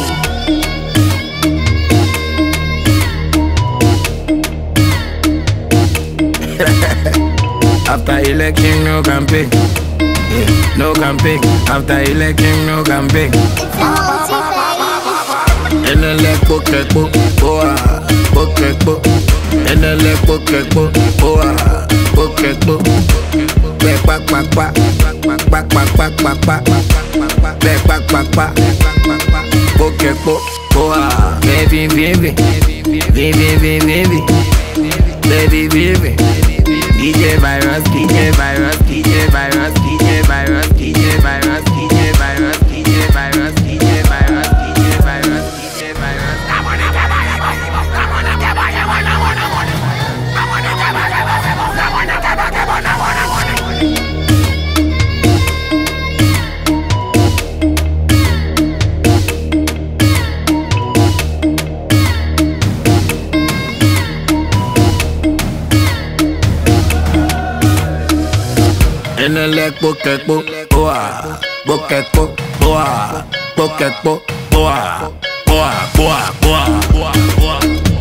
After election, no campaign. Yeah, no campaign. After election, no campaign. En el poquepo, boa, poquepo. En el poquepo, boa, poquepo. Back, back, back, back, back, back, back, back, back, back, back, back, back, poquepo, boa. Baby, baby, baby, baby, baby, baby. DJ Virus, DJ Virus, DJ Virus, DJ Virus, DJ Virus, DJ Virus, DJ Virus, DJ Virus, DJ Virus, DJ Virus. En el poquepo, boa, poquepo, boa, poquepo, boa, boa, boa, boa, boa, boa.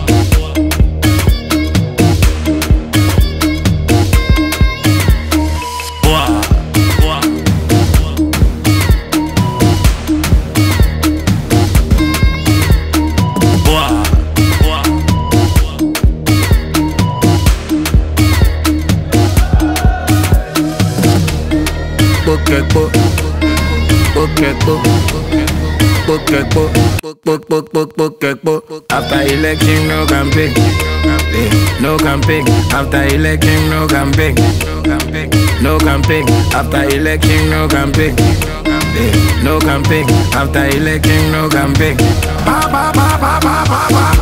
Poquepo, poquepo, poquepo, poquepo. After election, no campaign. No campaign. After election, no campaign. No campaign. After election, no campaign. No campaign. After election, no campaign. Ba ba ba ba ba ba ba.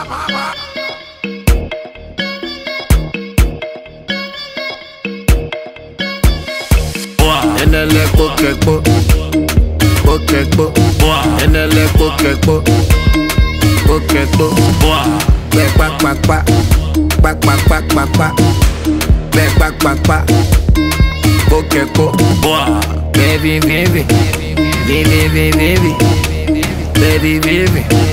En el poquepo, poquepo, en el poquepo, poquepo, back back back back, back back back back back, back back back back, poquepo, baby baby, baby baby, baby baby.